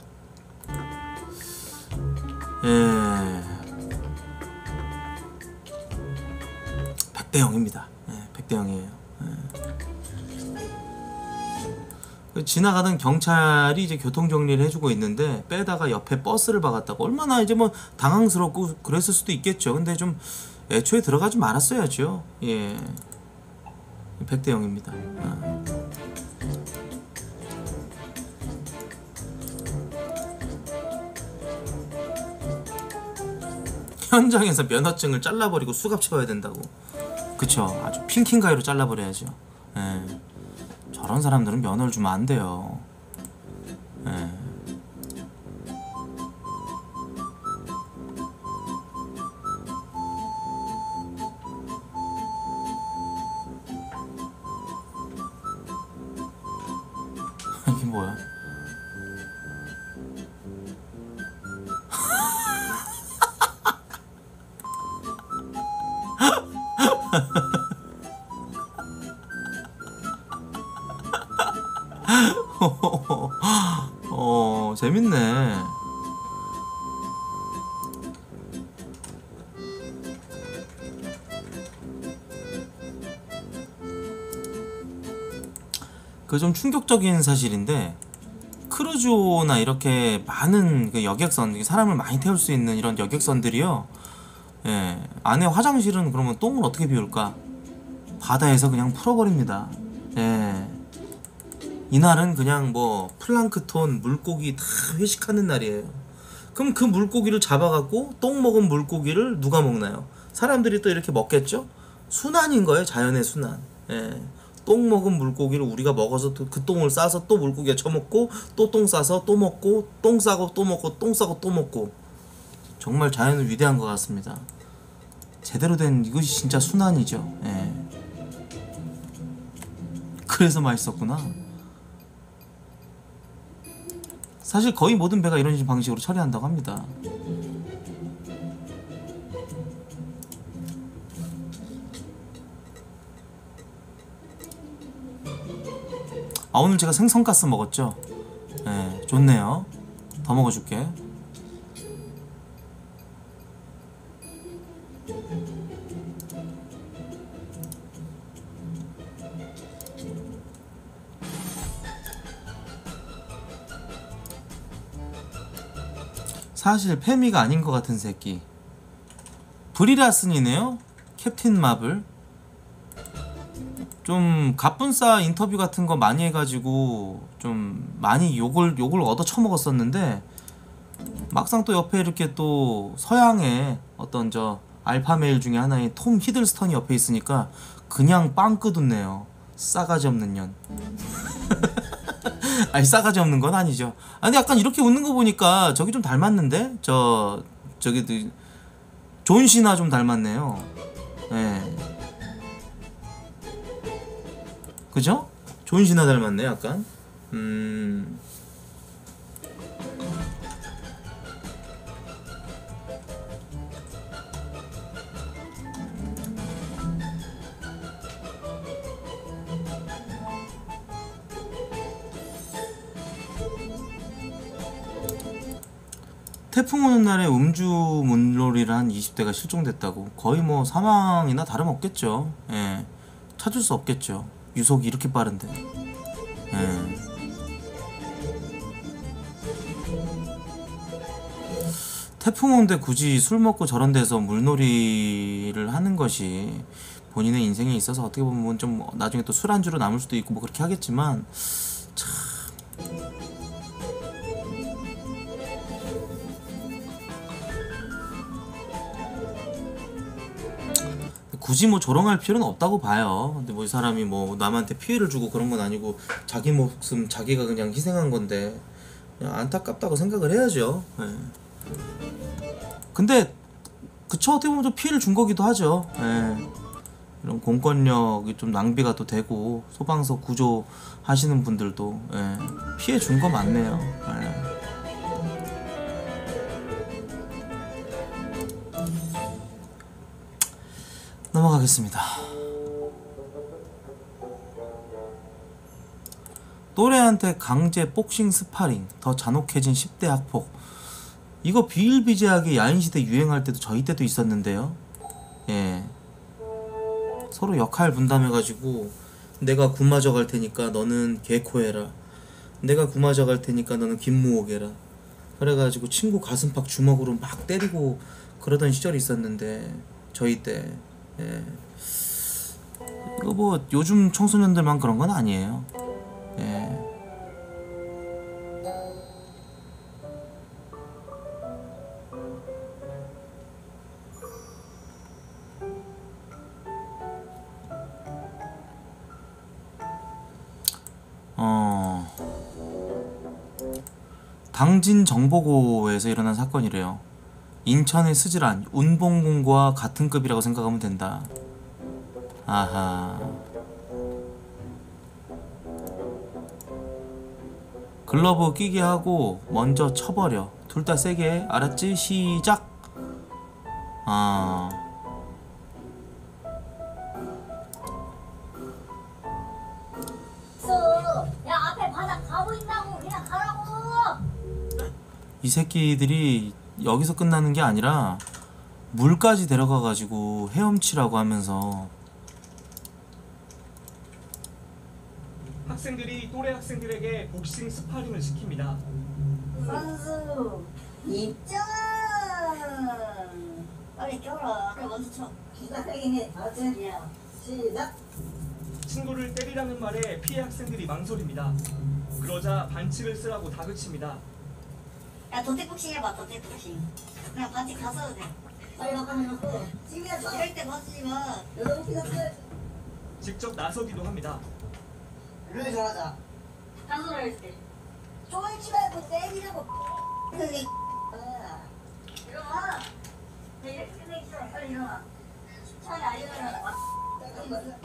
예 100대 0입니다. 예, 100대 0이에요. 예. 지나가던 경찰이 이제 교통정리를 해주고 있는데 빼다가 옆에 버스를 박았다고 얼마나 이제 뭐 당황스럽고 그랬을 수도 있겠죠. 근데 좀 애초에 들어가지 말았어야죠. 예. 100대 0입니다. 현장에서 면허증을 잘라버리고 수갑 채워야 된다고. 그쵸. 아주 핑킹 가위로 잘라버려야죠. 예. 저런 사람들은 면허를 주면 안 돼요. 예. 이게 뭐야? 재밌네. 그 좀 충격적인 사실인데, 크루즈나 이렇게 많은 그 여객선, 사람을 많이 태울 수 있는 이런 여객선들이요, 예, 안에 화장실은 그러면 똥을 어떻게 비울까? 바다에서 그냥 풀어버립니다. 예. 이날은 그냥 뭐 플랑크톤, 물고기 다 회식하는 날이에요. 그럼 그 물고기를 잡아갖고 똥 먹은 물고기를 누가 먹나요? 사람들이 또 이렇게 먹겠죠? 순환인 거예요. 자연의 순환. 예. 똥 먹은 물고기를 우리가 먹어서 그 똥을 싸서 또 물고기가 처먹고, 또 똥 싸서 또 먹고, 똥 싸고 또 먹고, 똥 싸고 또 먹고. 정말 자연은 위대한 것 같습니다. 제대로 된 이것이 진짜 순환이죠. 예. 그래서 맛있었구나. 사실 거의 모든 배가 이런 방식으로 처리한다고 합니다. 아, 오늘 제가 생선가스 먹었죠? 네, 좋네요. 더 먹어줄게. 사실 페미가 아닌 것 같은 새끼. 브리라슨이네요. 캡틴 마블. 좀 갑분싸 인터뷰 같은 거 많이 해가지고 좀 많이 욕을 얻어 처먹었었는데, 막상 또 옆에 이렇게 또 서양의 어떤 저 알파메일 중에 하나인 톰 히들스턴이 옆에 있으니까 그냥 빵 끄둔네요. 싸가지 없는 년. 아니, 싸가지 없는 건 아니죠. 아, 근데 약간 이렇게 웃는 거 보니까 저기 좀 닮았는데? 저기 존 시나 좀 닮았네요. 예. 그죠? 존 시나 닮았네, 약간. 태풍 오는 날에 음주 문놀이를 한 20대가 실종됐다고. 거의 뭐 사망이나 다름없겠죠. 예. 찾을 수 없겠죠. 유속이 이렇게 빠른데. 예. 태풍 오는데 굳이 술 먹고 저런 데서 물놀이를 하는 것이 본인의 인생에 있어서 어떻게 보면 좀 나중에 또 술안주로 남을 수도 있고 뭐 그렇게 하겠지만, 참 굳이 뭐 조롱할 필요는 없다고 봐요. 근데 뭐 이 사람이 뭐 남한테 피해를 주고 그런 건 아니고 자기 목숨 자기가 그냥 희생한 건데 그냥 안타깝다고 생각을 해야죠. 예. 근데 그쵸, 어떻게 보면 좀 피해를 준 거기도 하죠. 예. 이런 공권력이 좀 낭비가 또 되고 소방서 구조하시는 분들도, 예, 피해 준 거 맞네요. 예. 넘어가겠습니다. 또래한테 강제 복싱 스파링, 더 잔혹해진 10대 학폭. 이거 비일비재하게 야인시대 유행할 때도 저희 때도 있었는데요. 예. 서로 역할 분담해가지고 내가 구마저 갈 테니까 너는 개코 해라, 내가 구마저 갈 테니까 너는 김무옥 해라, 그래가지고 친구 가슴팍 주먹으로 막 때리고 그러던 시절이 있었는데, 저희 때. 예. 이거 뭐 요즘 청소년들만 그런 건 아니에요. 예. 당진 정보고에서 일어난 사건이래요. 인천의 스즈란 운봉공과 같은 급이라고 생각하면 된다. 아하. 글러브 끼게 하고 먼저 쳐버려. 둘 다 세게 해. 알았지? 시작. 아. 야 앞에 바다 가고 있다고 그냥 가라고. 이 새끼들이 여기서 끝나는 게 아니라 물까지 데려가가지고 헤엄치라고 하면서 학생들이 또래 학생들에게 복싱 스파링을 시킵니다. 선수 입장. 빨리 껴라. 그래 먼저 쳐. 기다리긴 해. 알았지? 야 시작. 친구를 때리라는 말에 피해 학생들이 망설입니다. 그러자 반칙을 쓰라고 다그칩니다. 야 도태복싱 해봐. 도태복싱. 그냥 반칙 다 써도 돼. 빨리 가면 집에서 이럴 때 벗지 마. 이렇게 돼. 직접 나서기도 합니다. 룰 정하자. 단소를 할 때. 쫄지 말고 때리라고. 그게 일어나. 내 이렇게 끝내 있어. 빨리 일어나. 차라리 안 일어나. 잠깐만.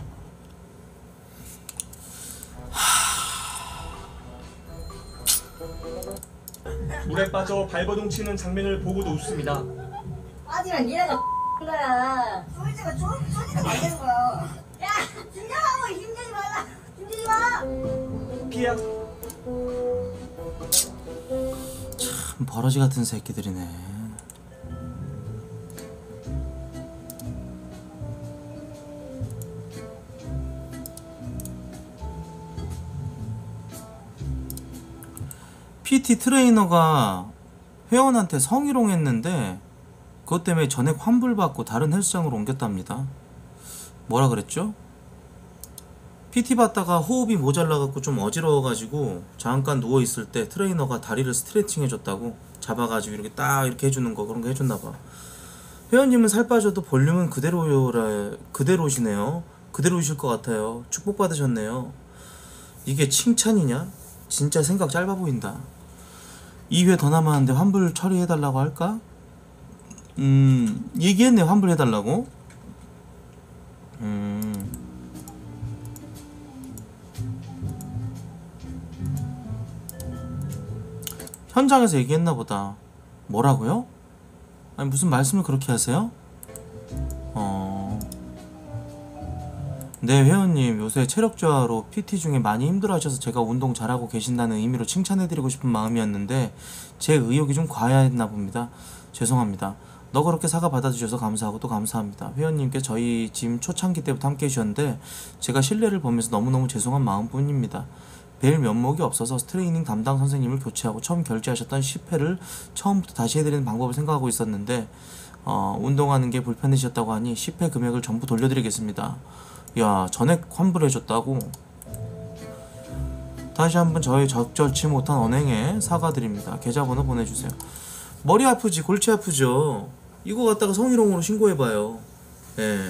물에 빠져 발버둥 치는 장면을 보고도 웃습니다. 아지만 니네가 거야. 쫄지가 쫄지가 말리는 거야. 야, 진정하고 힘주지 말라. 힘주지 마. 피해 학... 참 버러지 같은 새끼들이네. PT 트레이너가 회원한테 성희롱했는데 그것 때문에 전액 환불받고 다른 헬스장으로 옮겼답니다. 뭐라 그랬죠? PT 받다가 호흡이 모자라갖고 좀 어지러워가지고 잠깐 누워있을 때 트레이너가 다리를 스트레칭 해줬다고, 잡아가지고 이렇게 딱 이렇게 해주는 거, 그런 거 해줬나봐. 회원님은 살 빠져도 볼륨은 그대로시네요. 그대로이실 것 같아요. 축복받으셨네요. 이게 칭찬이냐? 진짜 생각 짧아 보인다. 2회 더 남았는데 환불 처리해달라고 할까? 얘기했네, 환불해달라고. 현장에서 얘기했나 보다. 뭐라고요? 아니 무슨 말씀을 그렇게 하세요? 네, 회원님 요새 체력 저하로 PT 중에 많이 힘들어하셔서 제가 운동 잘하고 계신다는 의미로 칭찬해드리고 싶은 마음이었는데 제 의욕이 좀 과했나 봅니다. 죄송합니다. 너그럽게 사과 받아주셔서 감사하고 또 감사합니다. 회원님께 저희 짐 초창기 때부터 함께 해주셨는데 제가 신뢰를 보면서 너무너무 죄송한 마음뿐입니다. 뵐 면목이 없어서 트레이닝 담당 선생님을 교체하고 처음 결제하셨던 10회를 처음부터 다시 해드리는 방법을 생각하고 있었는데 운동하는 게 불편해지셨다고 하니 10회 금액을 전부 돌려드리겠습니다. 야, 전액 환불해줬다고? 다시 한번 저희 적절치 못한 언행에 사과드립니다. 계좌번호 보내주세요. 머리 아프지, 골치 아프죠. 이거 갖다가 성희롱으로 신고해봐요. 예.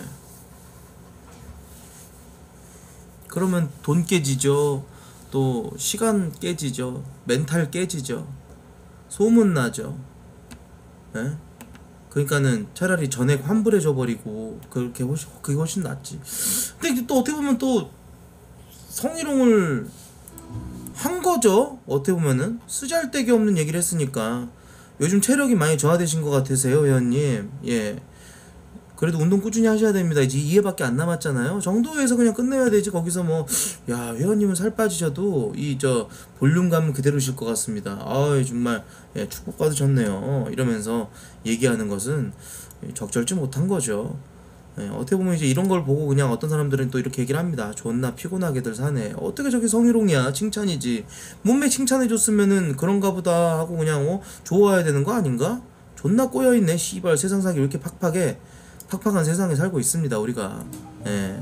그러면 돈 깨지죠. 또 시간 깨지죠. 멘탈 깨지죠. 소문나죠. 예? 그러니까는 차라리 전액 환불해줘버리고 그게 훨씬 낫지. 근데 또 어떻게 보면 또 성희롱을 한 거죠. 어떻게 보면은 쓰잘데기 없는 얘기를 했으니까. 요즘 체력이 많이 저하되신 것 같으세요, 회원님. 예. 그래도 운동 꾸준히 하셔야 됩니다. 이제 2회밖에 안 남았잖아요. 정도에서 그냥 끝내야 되지. 거기서 뭐, 야, 회원님은 살 빠지셔도 볼륨감은 그대로실 것 같습니다. 아이, 정말, 예, 축복받으셨네요. 이러면서 얘기하는 것은 적절치 못한 거죠. 예, 어떻게 보면 이제 이런 걸 보고 그냥 어떤 사람들은 또 이렇게 얘기를 합니다. 존나 피곤하게들 사네. 어떻게 저게 성희롱이야? 칭찬이지. 몸매 칭찬해줬으면은 그런가 보다 하고 그냥 좋아야 되는 거 아닌가? 존나 꼬여있네. 씨발, 세상 살기 왜 이렇게 팍팍해? 팍팍한 세상에 살고 있습니다 우리가. 예.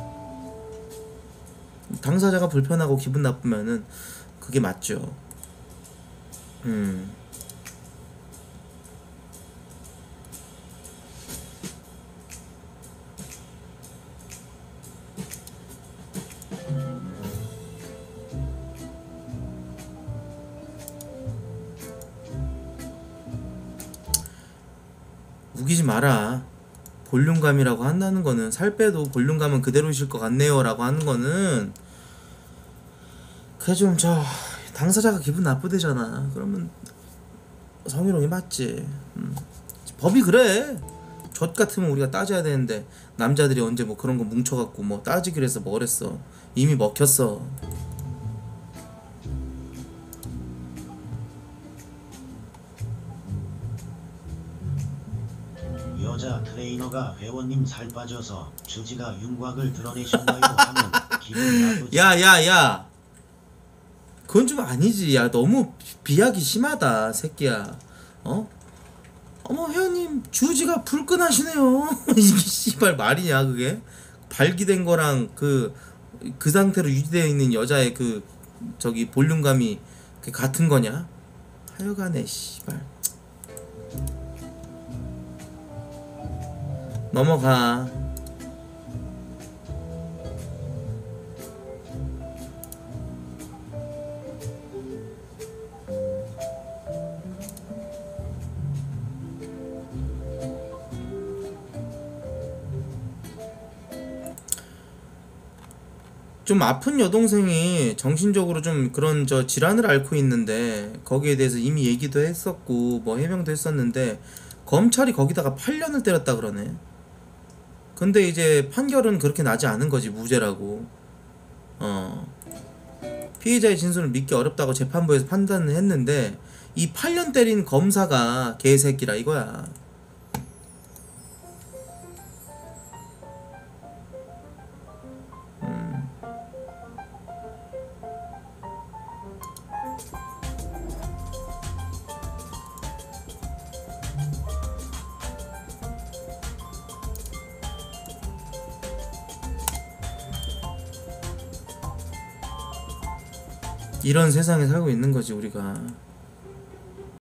당사자가 불편하고 기분 나쁘면은 그게 맞죠. 우기지 마라. 볼륨감이라고 한다는 거는, 살 빼도 볼륨감은 그대로이실 것 같네요 라고 하는 거는 그게 좀 당사자가 기분 나쁘대잖아. 그러면 성희롱이 맞지. 법이 그래. 젖 같으면 우리가 따져야 되는데 남자들이 언제 뭐 그런 거 뭉쳐갖고 뭐 따지기로 해서 뭐랬어. 이미 먹혔어. 여자 트레이너가 회원님 살 빠져서 주지가 윤곽을 드러내셨나요 하면 기분 나쁘지. 야야야, 그건 좀 아니지. 야, 너무 비하기 심하다 새끼야. 어머 회원님 주지가 불끈하시네요. 이게 씨발 말이냐 그게? 발기된 거랑 그 상태로 유지되어 있는 여자의 그 저기 볼륨감이 같은 거냐? 하여간에 씨발. 넘어가. 좀 아픈 여동생이 정신적으로 좀 그런 질환을 앓고 있는데 거기에 대해서 이미 얘기도 했었고 뭐 해명도 했었는데 검찰이 거기다가 8년을 때렸다 그러네. 근데 이제 판결은 그렇게 나지 않은 거지. 무죄라고. 피해자의 진술을 믿기 어렵다고 재판부에서 판단을 했는데 이 8년 때린 검사가 개새끼라 이거야. 이런 세상에 살고 있는 거지 우리가.